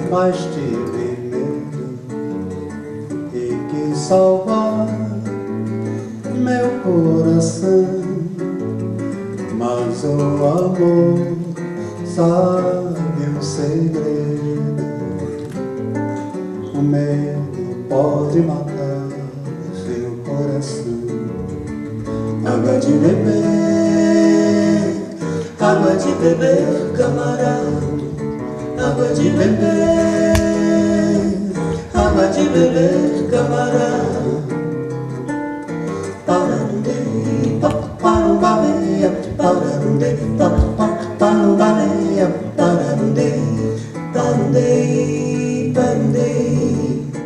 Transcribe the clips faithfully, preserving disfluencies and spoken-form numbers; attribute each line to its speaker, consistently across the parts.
Speaker 1: mais tive medo e quis salvar meu coração, mas o amor sabe o segredo. O medo pode matar seu coração. Água de beber, água de beber, camarada. Água de beber, água de beber, camarada. Pararundei, paparumbabeia, pararundei, paparumbabeia, pararundei, parundei, parundei.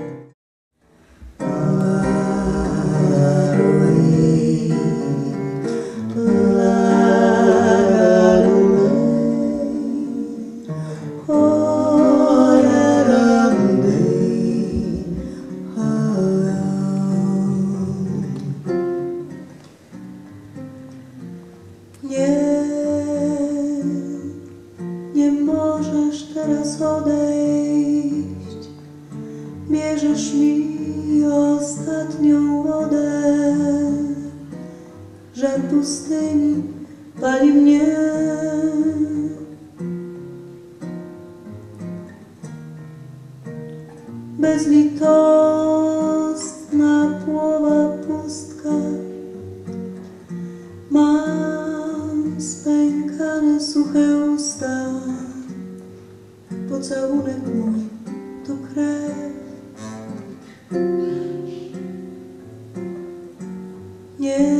Speaker 2: Nie, nie możesz teraz odejść. Bierzesz mi ostatnią wodę. Żar pustyni pali mnie. Bezlitosna płowa pustka. Mam spękane suche usta. Pocałunek mój to krew. Nie,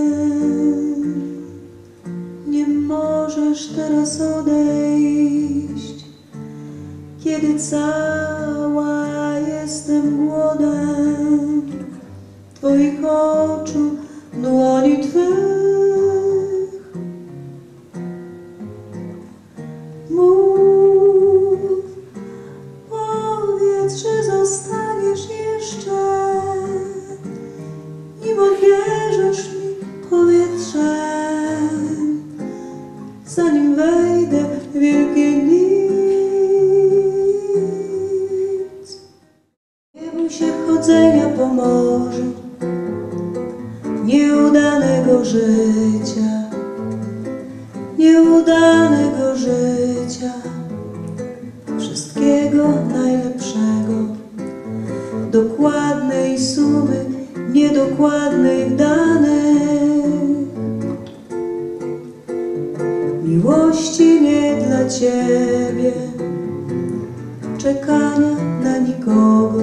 Speaker 2: nie możesz teraz odejść, kiedy cała jestem głodem Twoich oczu, dłoni Twych. Mów, powiedz, że zostaniesz jeszcze, nim odbierzesz mi powietrzem, zanim wejdę w wielkie nic. Nie bój się chodzenia po morzu, nieudanego życia, nieudanego życia, wszystkiego najlepszego, dokładnej sumy, niedokładnej w danych, miłości nie dla Ciebie, czekania na nikogo,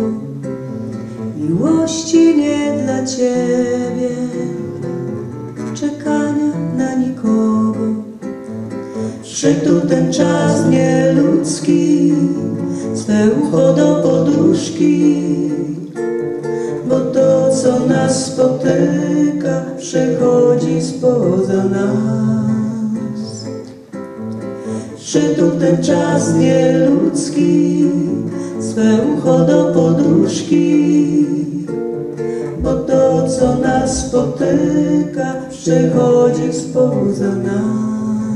Speaker 2: miłości nie dla Ciebie, czekania na nikogo. Przyszedł ten czas nieludzki, swe ucho do poduszki, bo to, co nas spotyka, przechodzi spoza nas. Przyszedł ten czas nieludzki, swe ucho do poduszki, bo to, co nas spotyka, przechodzi spoza nas.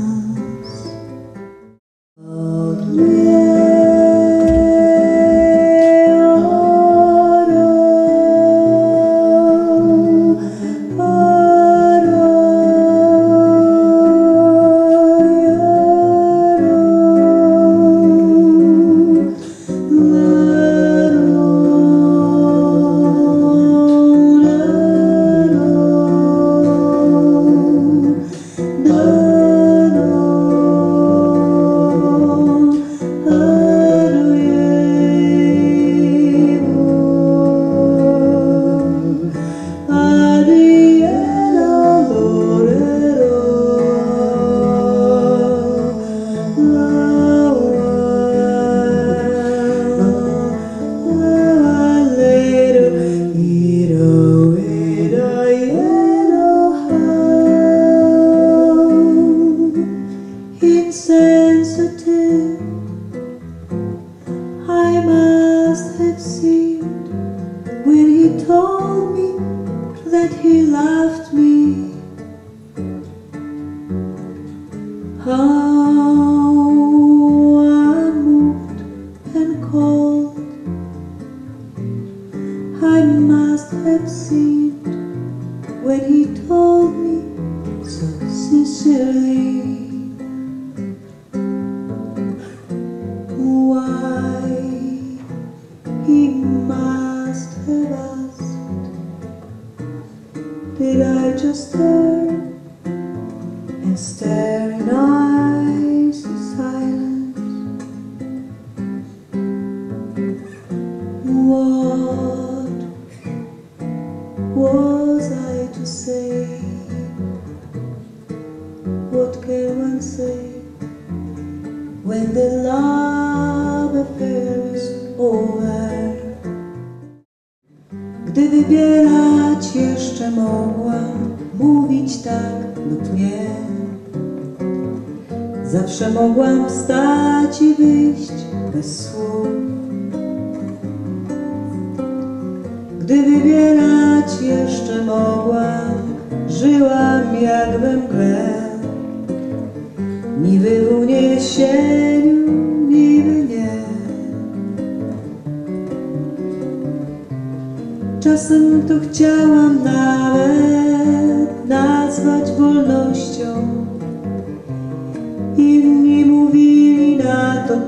Speaker 2: Insensitive, I must have seemed when he told me that he loved me. How I moved and called staring eyes in silence. What was I to say? What can one say when the love affair is over? Gdy wybierać jeszcze mogłam, mówić tak lub nie, zawsze mogłam wstać i wyjść bez słów. Gdy wybierać jeszcze mogłam, żyłam jak we mgle, niby w uniesieniu, niby nie. Czasem to chciałam nawet nazwać wolnością. Inni mówili na to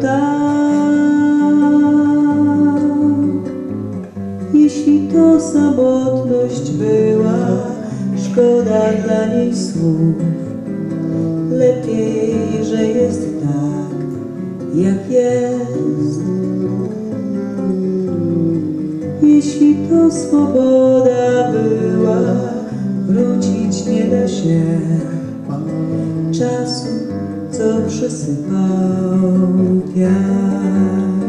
Speaker 2: tak. Jeśli to samotność była, szkoda dla niej słów. Lepiej, że jest tak, jak jest. Jeśli to swoboda była, wrócić nie da się czasu, co przysypał wiatr.